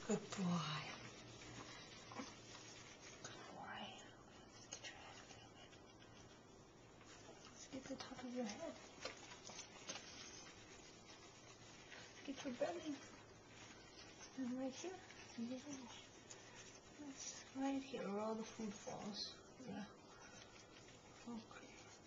Good boy. Good boy. Let's get your head a little bit. Let's get the top of your head. Get your belly. And right here. That's right here where all the food falls. Yeah. Okay.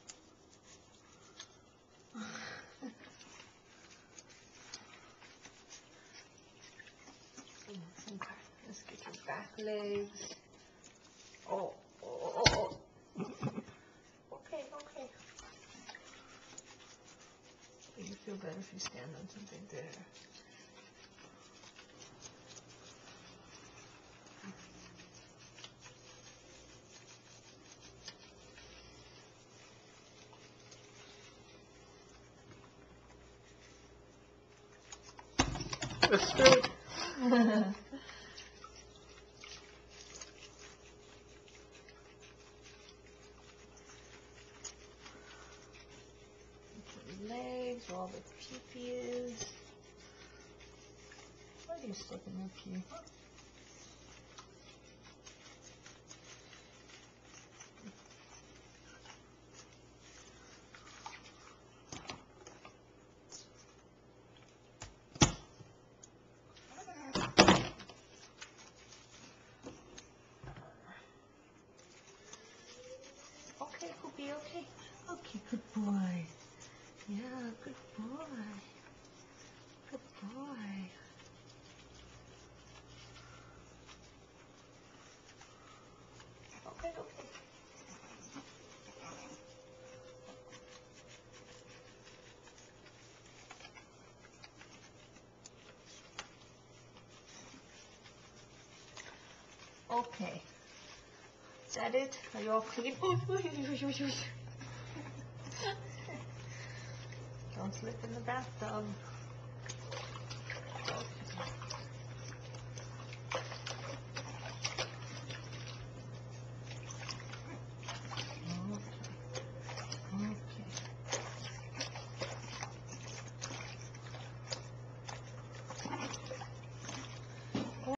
Okay, let's get your back legs. Oh. Okay. You feel better if you stand on something there. That's good. Legs, all the pee-pee is. Why are you sticking your pee? Okay, Poopy, okay. Okay, good boy. Yeah, good boy. Good boy. Okay. Okay. Is that it? Are you all clean? Don't slip in the bathtub.